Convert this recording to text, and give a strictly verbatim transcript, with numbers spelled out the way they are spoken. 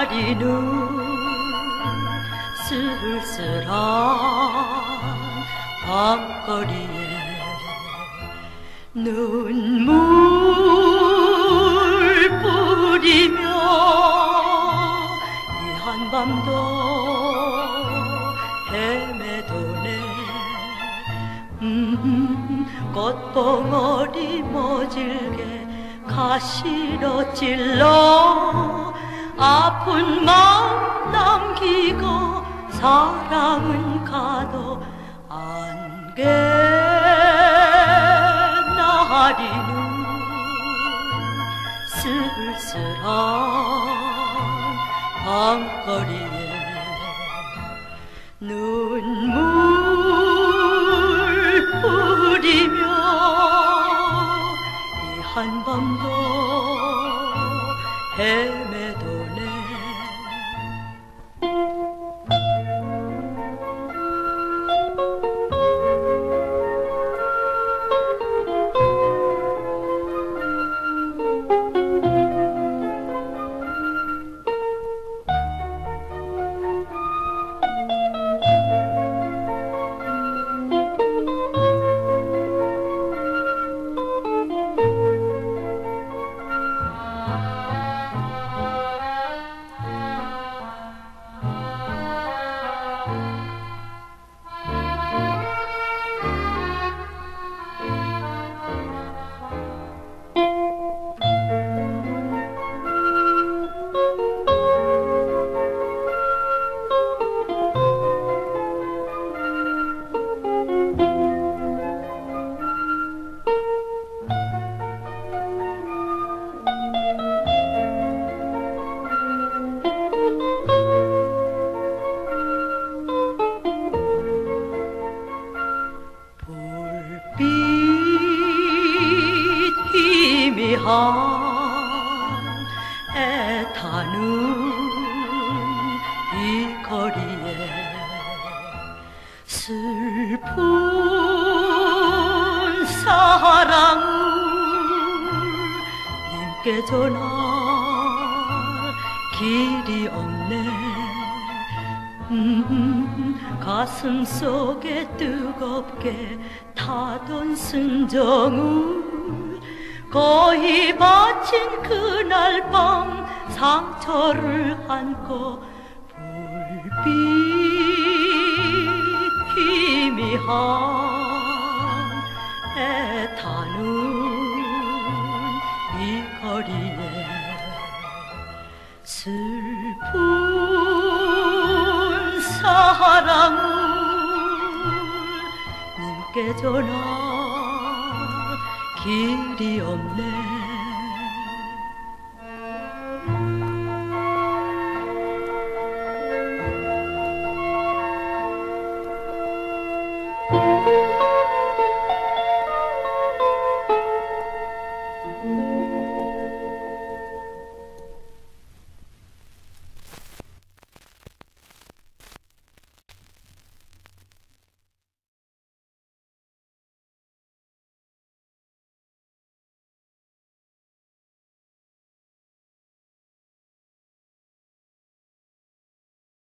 내리는 쓸쓸한 밤거리에 눈물 뿌리며 이 한밤도 헤매도네. 음, 꽃봉오리 모질게 가시로 찔러 아픈 마음 남기고 사랑은 가도 안개 나리는 쓸쓸한 밤거리에 눈물 뿌리며 이 한밤도 헤매도네. 희미한 애타는 이 거리에 슬픈 사랑을 님께 전할 길이 없네. 음, 가슴 속에 뜨겁게 타던 순정을 거의 바친 그날 밤 상처를 안고 불빛 희미한 애타는 이 거리에 슬픈 사랑을 님께 전할 길이 없네.